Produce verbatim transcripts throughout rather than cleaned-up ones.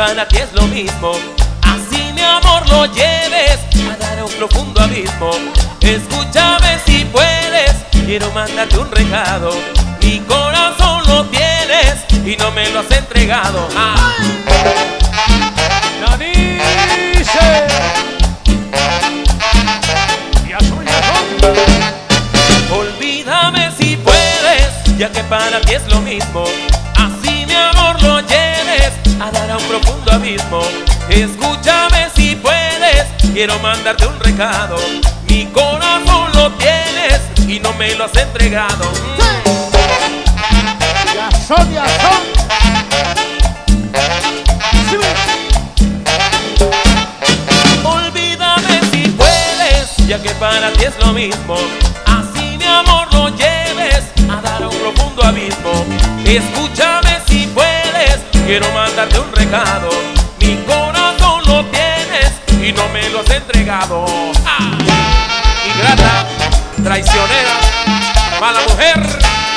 para ti es lo mismo. Así mi amor lo lleves a dar a un profundo abismo. Escúchame si puedes, quiero mandarte un recado. Mi corazón lo tienes y no me lo has entregado. Ah. La dice. Ya soy el Olvídame si puedes, ya que para ti es lo mismo. Así mi amor lo lleves a dar a un profundo abismo. Escúchame si puedes, quiero mandarte un recado. Mi corazón lo tienes y no me lo has entregado. Mm. Ya son, ya son. Sí. Olvídame si puedes, ya que para ti es lo mismo. Así mi amor lo lleves a dar a un profundo abismo. Escúchame si puedes, quiero mandarte un recado. Mi corazón lo tienes y no me lo has entregado. ¡Ah! Ingrata, traicionera, mala mujer.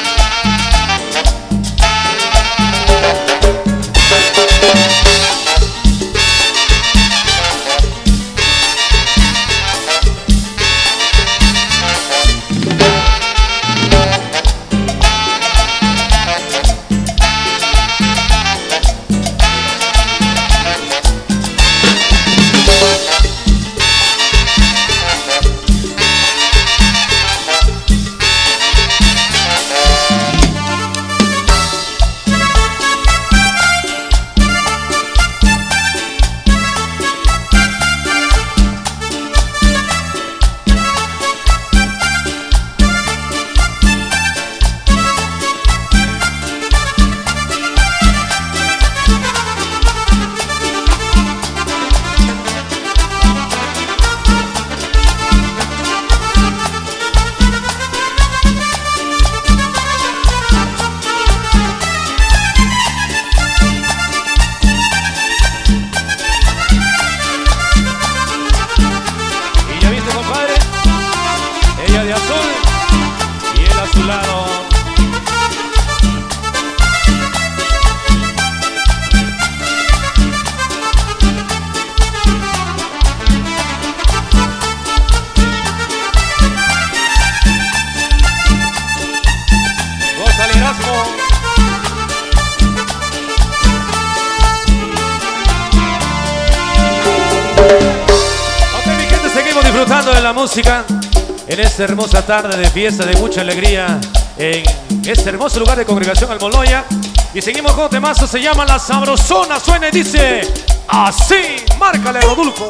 De la música en esta hermosa tarde de fiesta de mucha alegría en este hermoso lugar de Congregación Almoloya. Y seguimos con temazo, se llama La Sabrosona. Suena y dice así. Márcale, Rodolfo.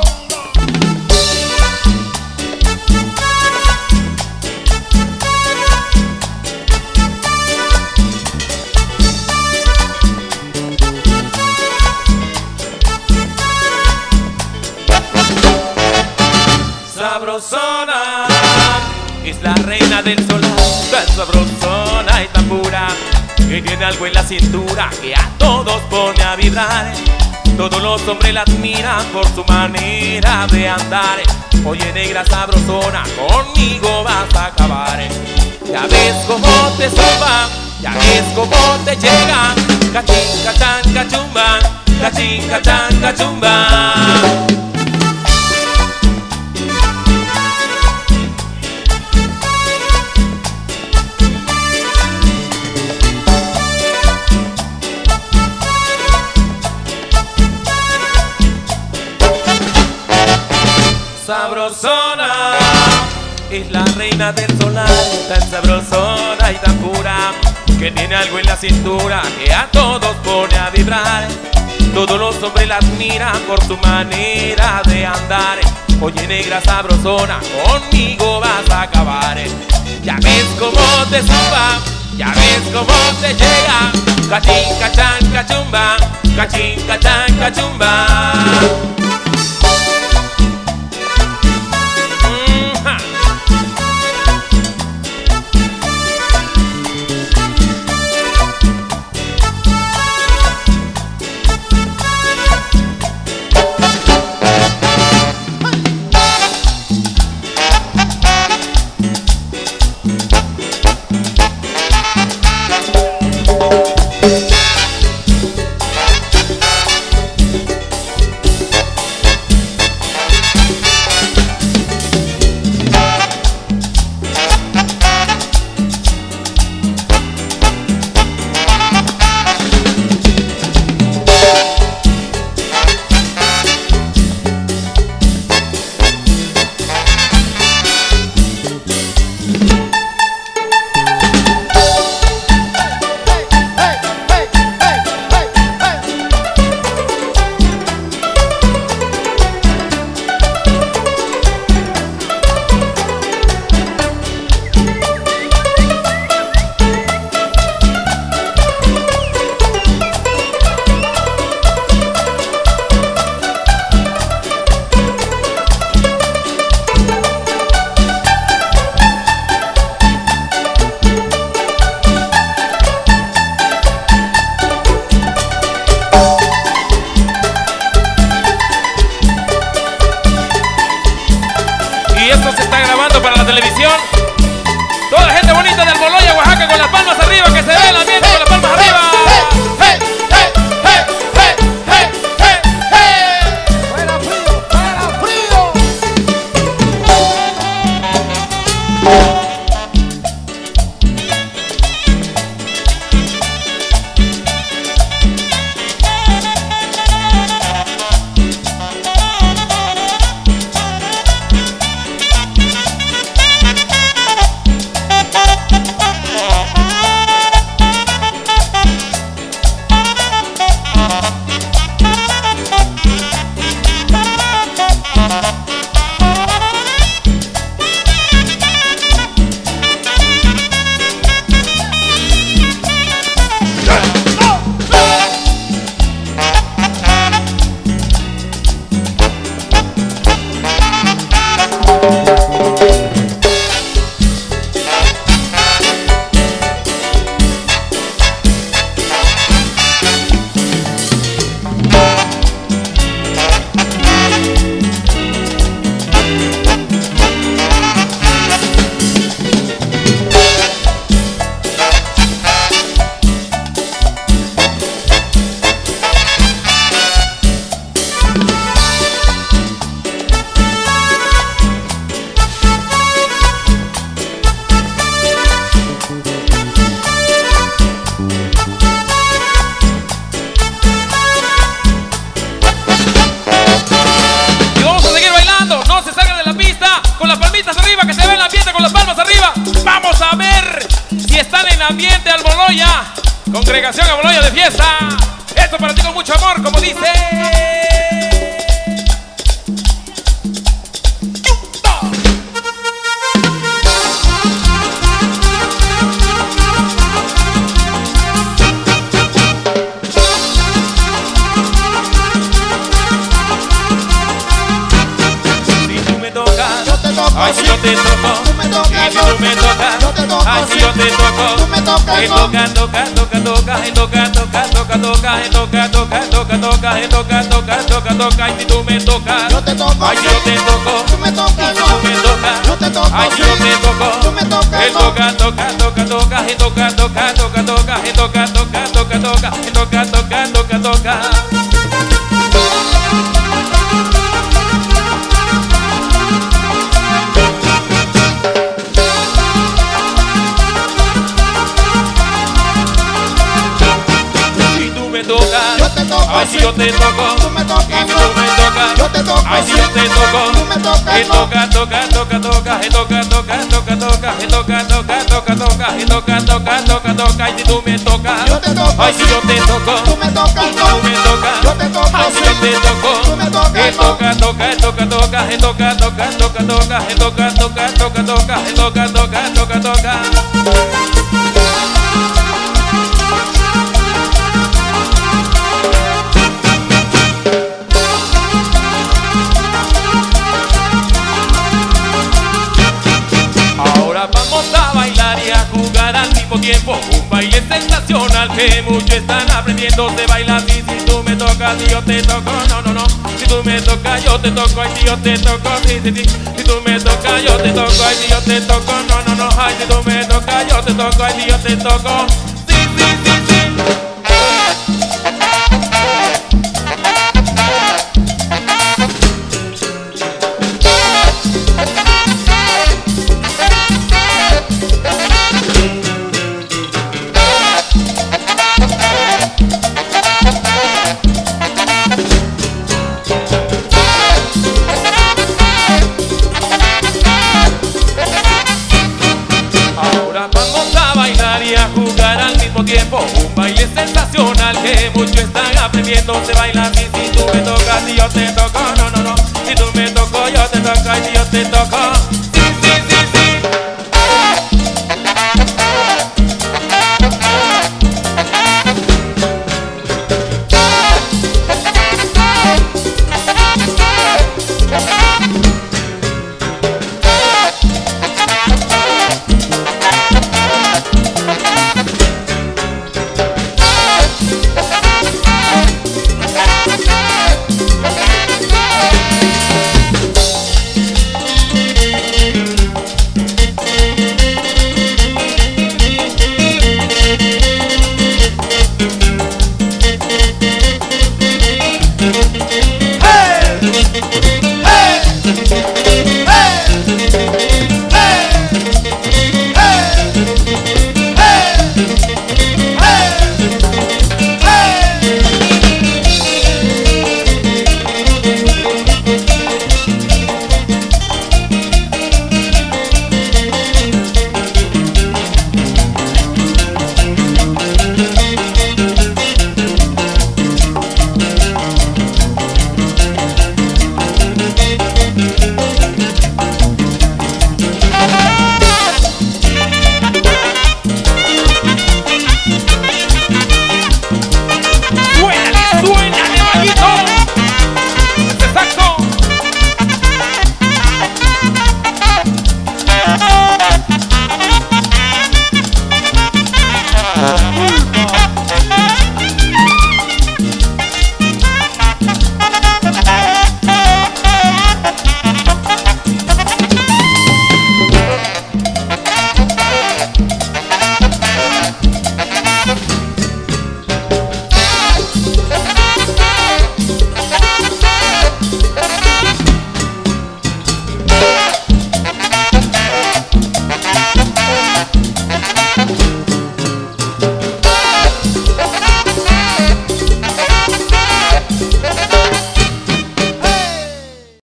Sabrosona es la reina del solar, tan sabrosona y tan pura, que tiene algo en la cintura que a todos pone a vibrar. Todos los hombres la admiran por su manera de andar. Oye, negra sabrosona, conmigo vas a acabar. Ya ves cómo te zumba, ya ves cómo te llega. Cachín, cachán, cachumba, cachín, cachán, cachumba. Sabrosona es la reina del solar, tan sabrosona y tan pura, que tiene algo en la cintura que a todos pone a vibrar. Todos los hombres la admiran por su manera de andar. Oye, negra sabrosona, conmigo vas a acabar. Ya ves cómo te suba, ya ves cómo te llega. Cachín, cachán, cachumba, cachín, cachán, cachumba. esto se está grabando para la televisión. Toda la gente bonita del Almoloya, Oaxaca, con las palmas arriba, que se vea el ambiente con las palmas arriba. ¡Hey, hey, hey, hey, hey, hey, hey! ¡Fuera frío, fuera frío! Arriba, que se ve el ambiente con las palmas arriba. Vamos a ver si están en ambiente Almoloya, congregación Almoloya de fiesta. Esto para ti con mucho amor, como dice. Ay, si yo te toco, tú me tocas, y si tú me tocas, yo te toco, ay, si yo te toco, tú me tocas, y toca, toca, toca, toca, y toca, toca, toca, toca, y toca, toca, toca, toca, y toca, toca, toca, toca, y si tú me tocas, yo te toco, ay, si yo te toco, tú me tocas, y si tú me tocas, yo te toco, ay, si yo te toco, tú me tocas, y toca, toca, toca, toca, y toca, toca, toca, toca, y toca, toca, toca, toca, y toca, toca, toca, toca. Yo te toco, ay, si yo te toco, tú me tocas, y si tú me tocas, yo te toco, ay, si yo te toco, tú me tocas, y toca, toca, toca, toca, y toca, toca, toca, toca, y toca, toca, toca, toca, y toca, toca, toca, toca, y si tú me tocas, yo te toco, ay, si yo te toco, tú me tocas, y si tú me tocas, yo te toco, ay, si yo te toco, tú me tocas, y toca, toca, toca, toca, y toca, toca, toca, toca, y toca, toca, toca, toca, y toca, toca, toca, toca. Ahora vamos a bailar y a jugar al mismo tiempo, un baile sensacional que muchos están aprendiendo. Se baila así, si tú me tocas, si yo te toco, no, no, no. Si tú me tocas, yo te toco, ay, si yo te toco, sí, sí, sí. Si tú me tocas, yo te toco, ay, si yo te toco, no, no, no. Ay, si tú me tocas, yo te toco, ay, si yo te toco, sí, sí, sí, sí. Tiempo, un baile sensacional que muchos están aprendiendo. Se baila así, si tú me tocas y yo te toco.